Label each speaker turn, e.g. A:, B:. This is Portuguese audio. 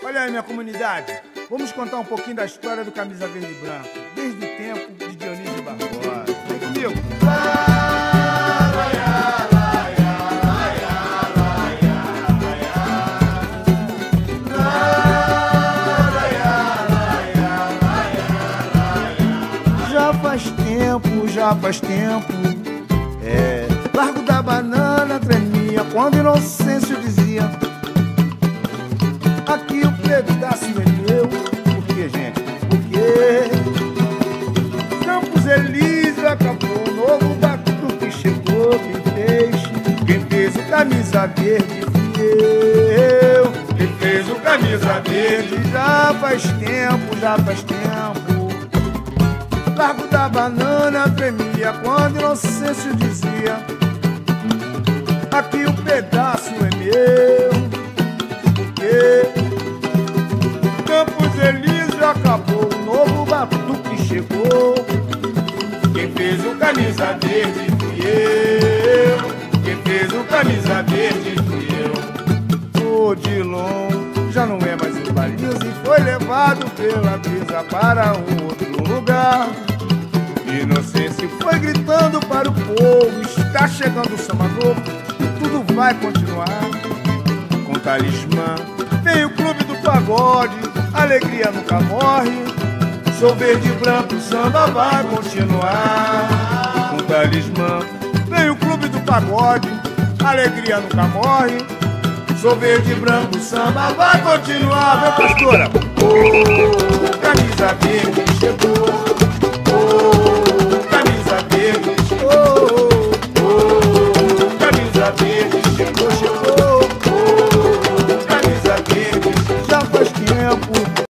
A: Olha aí, minha comunidade, vamos contar um pouquinho da história do Camisa Verde e Branco, desde o tempo de Dionísio Barbosa. Vem comigo! Já faz tempo, Largo da Banana tremia quando Inocêncio dizia: aqui o pedaço é meu. Por que, gente? Porque Campos Elísio acabou, o novo batuque chegou. Quem fez o Camisa Verde fui eu. Quem fez o Camisa Verde já faz tempo. Largo da Banana tremia quando Inocêncio dizia: aqui o pedaço é meu. Porque Campos Elísio acabou, o novo batuque chegou. Quem fez o Camisa Verde fui eu. Quem fez o Camisa Verde fui eu. O Dilon já não é mais o Baliza e foi levado pela brisa para um outro lugar. Inocêncio foi gritando para o povo: está chegando o samba novo e tudo vai continuar. Com Talismã vem o Clube do Pagode, alegria nunca morre. Sou verde e branco, o samba vai continuar. Com Talismã vem o Clube do Pagode, alegria nunca morre. Sou verde e branco, o samba vai continuar. Meu pastora, Camisa Verde chegou. Camisa Verde chegou. Camisa Verde chegou. Camisa Verde já faz tempo.